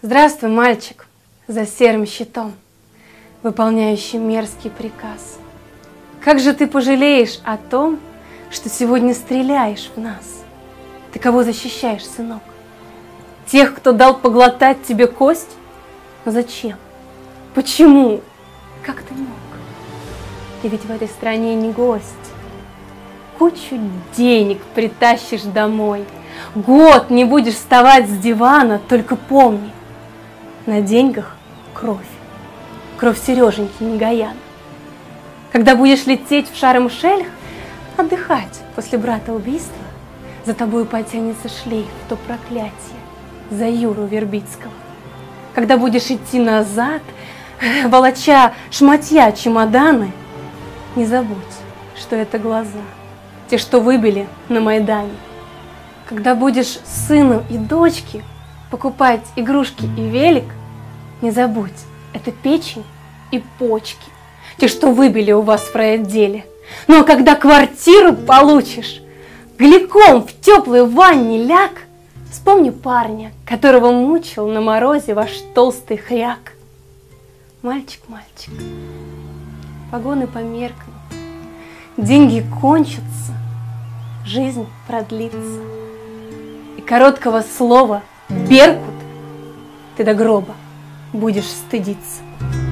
Здравствуй, мальчик, за серым щитом, выполняющий мерзкий приказ. Как же ты пожалеешь о том, что сегодня стреляешь в нас? Ты кого защищаешь, сынок? Тех, кто дал поглотать тебе кость? Но зачем? Почему? Как ты мог? Ты ведь в этой стране не гость. Кучу денег притащишь домой. Год не будешь вставать с дивана, только помни, на деньгах кровь. Кровь Сереженьки Негояна. Когда будешь лететь в Шарм-Эль-Шейх, отдыхать после брата убийства, за тобою потянется шлейф, то проклятие за Юру Вербицкого. Когда будешь идти назад, волоча шматья чемоданы, не забудь, что это глаза, те, что выбили на Майдане. Когда будешь сыну и дочке покупать игрушки и велик, не забудь, это печень и почки, те, что выбили у вас в райотделе. Ну а когда квартиру получишь, гликом в теплой ванне ляг, вспомни парня, которого мучил на морозе ваш толстый хряк. Мальчик, мальчик, погоны померкнут, деньги кончатся, жизнь продлится. И короткого слова «беркут» ты до гроба будешь стыдиться.